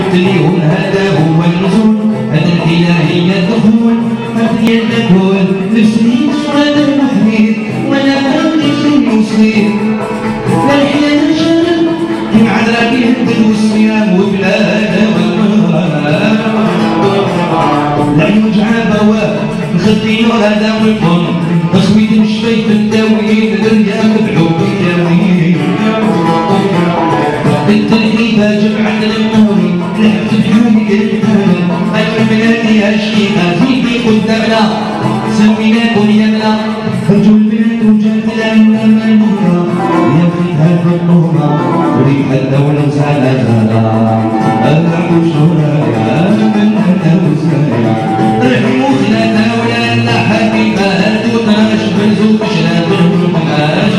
قلت ليهم هذا هو النزول، هذا الإله هي الدخول، هذا الدخول نفسي هذا المحيط ولا عندي شيء يصير. لا الحياة نشرب كيما عذراك يهدد والصيام وبلاد والنهار. العيون جعابة نخدي نور هذا والفن، تصويت مشفيت التاويل الرياء مبعوث التاويل. التلحيفة جمعت النوري لعبت بحالي قلت أجمل بلادي هالشيخة زيدي قدامنا سميناكم يمنا رجوا البلاد وجات الأمانية يا فيها الفنونة وريح الدولة وزعلة زهرة العبوا شورايا من هنا وزايا رحموا خلانا ولا لا حبيبات وطاش بنزوق شراب القماش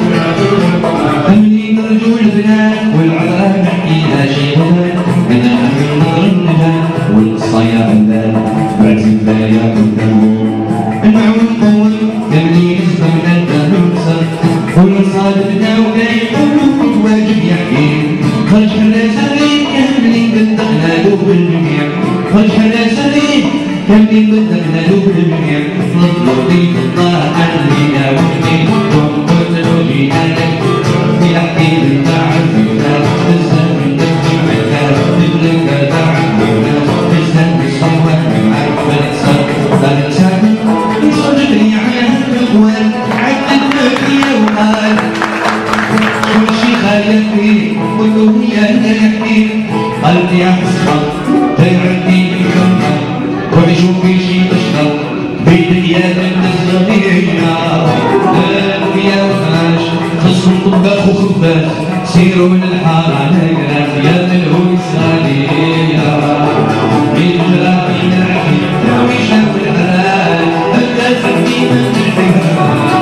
أمني رجوا البلاد والعذراء نحكيها شي غلال أنا من نار النجاة والصيا بلاد بعد زبايا قدامهم المعون طول كملي نسبة من النصر والمصادفنا ولا يقولوا الواجب يحكي خرج حنا سري كاملين بدخنا له بالجميع خرج حنا سري كاملين بدخنا له بالجميع نطلب بيت الله علينا وحدي ونقول له جينا لك يحكي بالتعبنا تسلم نحكي معك تبلك تعبنا تسلم بصوت معك بالصوت لا تسلم صدقني على الاخوان عدتنا فيها وقال كل شي خايف فيه كله هي يحكي قلبي يا حسرة تيعدي بكمة روحي شوفي شي تشرب بيتك يا بنت الصغيرة لا يا وخاش خصهم طباخ وخباز سيروا من الحارة نقرا يا ملهون الصغيرة يجرى فينا الحين ويشاف الحلال هلا تحكي من الحياة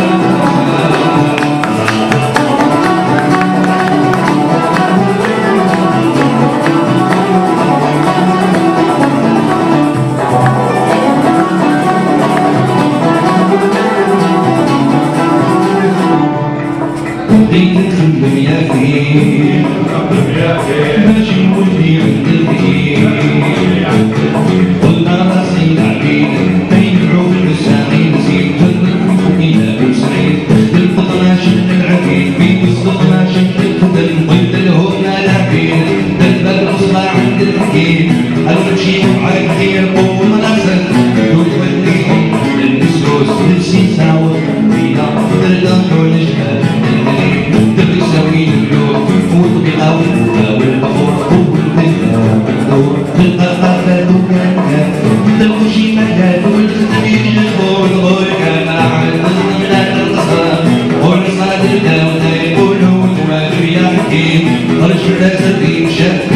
بديت تخدم يا فيه ماشي ودي عند الفيه قلنا راسي العبيد بيدعو بالمساعين زيد إلى بسعيد بالفضلة شد العبيد بالفضلة شد الخدم قلت لهم يا العبيد تلبى الأصبع عند الحكيم المشي معاك خير قوم راسك وتوليهم للمسروس نفسي ساوى فينا ترضى ونشهد تسوي القلوب وتبقى والبخور والدور بالقفافات وكانت تمشي مجال والتسبيح الغول كان على الناس القصر والصادق يقولوا تواجه يا حكيم خرج في الاسد شاف